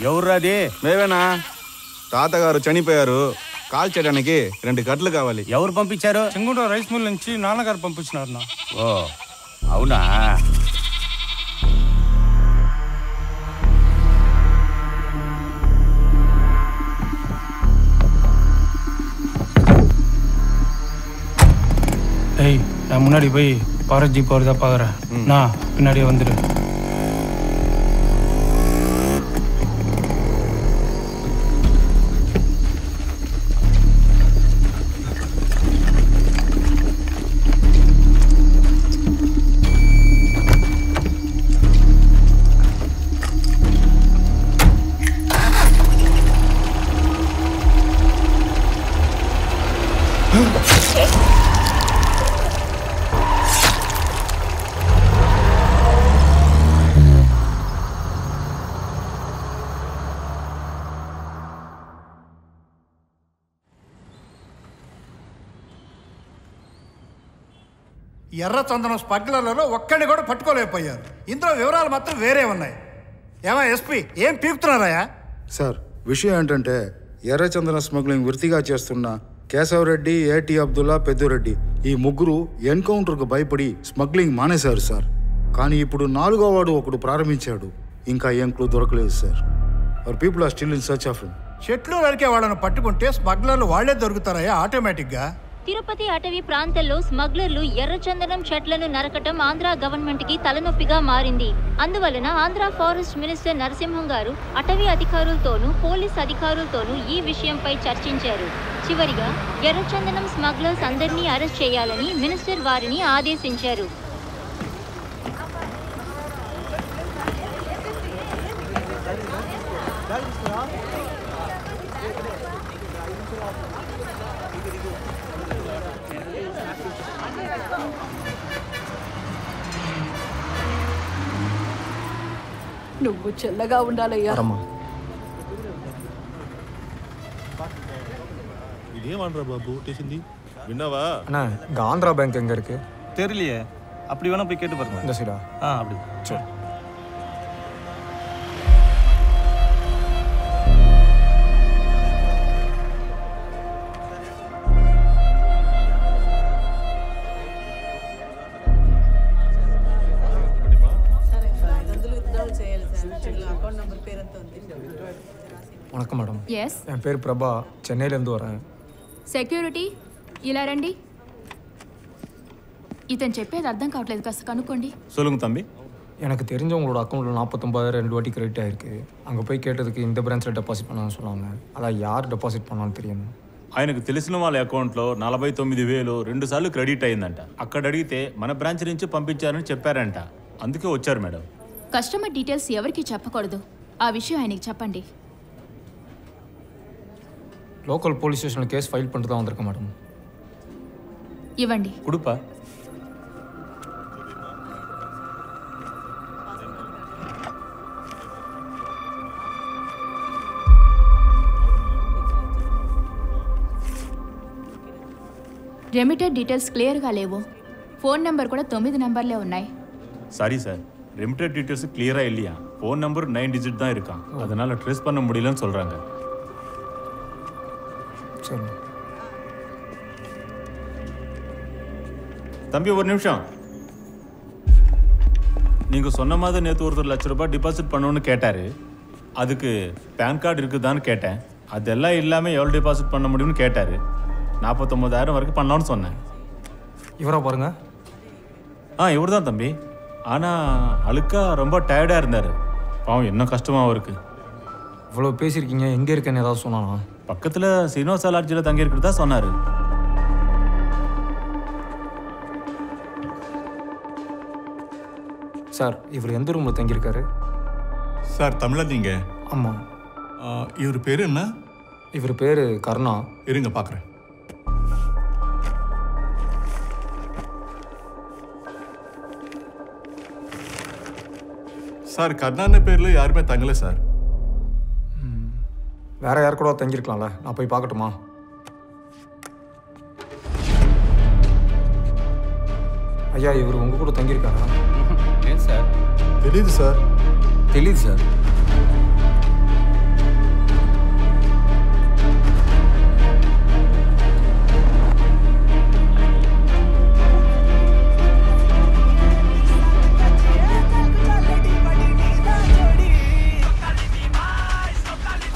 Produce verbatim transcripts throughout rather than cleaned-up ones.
ఎవర్రాది? మేవేనా? తాతగారు చనిపోయారు, కాల్ చేయడానికి రెండు కట్లు కావాలి. ఎవరు పంపించారు? చెంగుంట రైస్ మిల్ నుంచి నాన్నగారు పంపించినారు. ఓ అవునా? ஏய், நான் முன்னாடி போய் பாரஜி போகிறதா பார்க்குறேன். நான் பின்னாடியே வந்துடு. ఎర్ర చందనం స్మగ్లర్లలో ఒక్కడిని కూడా పట్టుకోలేకపోయారు. ఇందులో వివరాలు మాత్రం వేరే ఉన్నాయి. ఏమా ఎస్పీ, ఏం పీకుతున్నారాయా? సార్, విషయం ఏంటంటే ఎర్రచందన స్మగ్లింగ్ వృత్తిగా చేస్తున్న కేశవరెడ్డి, ఏటి అబ్దుల్లా, పెద్దురెడ్డి ఈ ముగ్గురు ఎన్కౌంటర్కు భయపడి స్మగ్లింగ్ మానేశారు సార్. కానీ ఇప్పుడు నాలుగో వాడు ఒకడు ప్రారంభించాడు. ఇంకా ఏం క్లూ దొరకలేదు sir. Our people are still in search of him. చెట్లు నరికే వాళ్ళని పట్టుకుంటే స్మగ్లర్లు వాళ్లే దొరుకుతారయ్యా ఆటోమేటిక్గా. తిరుపతి అటవీ ప్రాంతంలో స్మగ్లర్లు ఎర్రచందనం చెట్లను నరకటం ఆంధ్ర గవర్నమెంట్ కి తలనొప్పిగా మారింది. అందువలన ఆంధ్ర ఫారెస్ట్ మినిస్టర్ నరసింహం గారు అటవీ అధికారులతోనూ పోలీస్ అధికారులతోనూ ఈ విషయంపై చర్చించారు. చివరిగా ఎర్రచందనం స్మగ్లర్స్ అందరినీ అరెస్ట్ చేయాలని మినిస్టర్ వారిని ఆదేశించారు. నువ్వు చల్లగా ఉండాలయ్యా. ఇదేమనరా బాబు చేసింది విన్నావా? அண்ணா இங்கே ஆந்திரா பேங்க் எங்கே இருக்கு? தெரியலையே. அப்படி வேணா போய் கேட்டு பாருங்க. இந்த சைடா? ஆ அப்படி. சரி. வணக்கம் மேடம். எஸ். என் பேர் பிரபா, சென்னையிலேருந்து வரேன். సెక్యూరిటీ ఇలా రండి. ఇతను చెప్పేది అర్థం కావట్లేదు, కాస్త కనుక్కోండి. சொல்லுங்க தம்பி. எனக்கு தெரிஞ்சவங்களோட அக்கௌண்ட்டில் நாற்பத்தொம்பதாயிரம் ரெண்டு வாட்டி கிரெடிட் ஆகிருக்கு. அங்கே போய் கேட்டதுக்கு இந்த பிரான்ச்சில் டெபாசிட் பண்ணான்னு சொன்னாங்க. அதான் யார் டெபாசிட் பண்ணான்னு தெரியணும். ఆయనకు తెలిసిన వాళ్ళ అకౌంట్లో నలభై తొమ్మిది వేలు రెండు సార్లు క్రెడిట్ అయిందంట. అక్కడ అడిగితే మన బ్రాంచ్ నుంచి పంపించారని చెప్పారంట. అందుకే వచ్చారు మేడం. కస్టమర్ డీటెయిల్స్ ఎవరికి చెప్పకూడదు. ఆ విషయం ఆయనకి చెప్పండి. லோக்கல் போலீஸ் ஸ்டேஷனில் கேஸ் ஃபைல் பண்ணிட்டு தான் வந்திருக்கேன் மேடம். ఇవ్వండి. కుడుపా. రెమిటర్ డీటెయిల్స్ క్లియర్గా లేవు. ఫోన్ నెంబర్ కూడా తొమ్మిది నెంబర్లే ఉన్నాయి. சாரி சார், ரெமிட்டட் டீட்டெயில்ஸ் கிளியரா இல்லையா? ஃபோன் நம்பர் நைன் டிஜிட் தான் இருக்கான். அதனால ட்ரேஸ் பண்ண முடியலன்னு சொல்றாங்க. சரி தம்பி, ஒரு நிமிஷம். நீங்கள் சொன்ன மாதிரி நேற்று ஒருத்தர் லட்ச ரூபாய் டிபாசிட் பண்ணணும்னு கேட்டார். அதுக்கு பேன் கார்டு இருக்குதான்னு கேட்டேன். அதெல்லாம் இல்லாமல் எவ்வளோ டிபாசிட் பண்ண முடியும்னு கேட்டார். நாற்பத்தொம்பதாயிரம் வரைக்கும் பண்ணலான்னு சொன்னேன். இவரா பாருங்க. ஆ இவர் தான் தம்பி. ஆனால் அழுக்கா ரொம்ப டயர்டாக இருந்தார். பாவம் என்ன கஷ்டமாக அவருக்கு. இவ்வளோ பேசியிருக்கீங்க, எங்கே இருக்கேன்னு ஏதாவது சொன்னானா? பக்கத்தில் சீனோசா லாட்ஜில் தங்கி இருக்கிறதா சொன்னார். சார், இவர் எந்த ரூமில் தங்கியிருக்காரு? சார், தமிழா நீங்க? ஆமாம். இவர் பேர் என்ன? இவர் பேர் கருணா. இருங்க பார்க்குறேன். சார், கர்ணான பேரில் யாருமே தங்கலை சார். வேற யார் கூட தங்கியிருக்கலாம்ல, நான் போய் பார்க்கட்டுமா? ஐயா, இவர் உங்க கூட தங்கியிருக்காரா? ஏன் சார்? தெரியுது சார். தெரியுது சார்.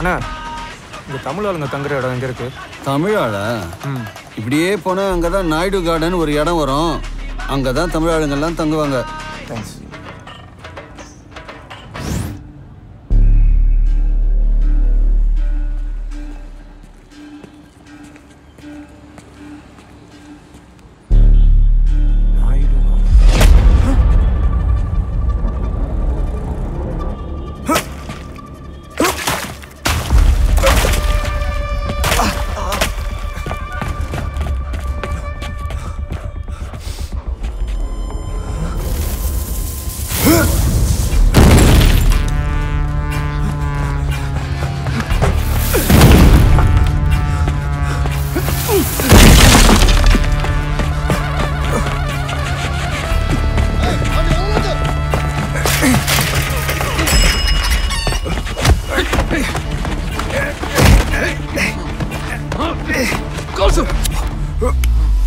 அண்ணா இங்கே தமிழ் ஆளுங்க தங்குற இடம் எங்கே இருக்குது? தமிழ் ஆளா? ம் இப்படியே போனால் அங்கே தான் நாயுடு கார்டன் ஒரு இடம் வரும். அங்கே தான் தமிழ் ஆளுங்கள்லாம் தங்குவாங்க. தேங்க்ஸ்.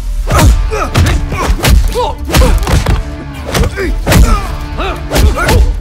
Go!